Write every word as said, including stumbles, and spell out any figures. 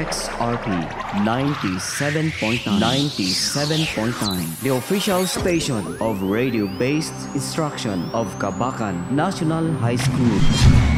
X R P ninety-seven point nine. ninety-seven point nine. The official station of radio-based instruction of Kabakan National High School.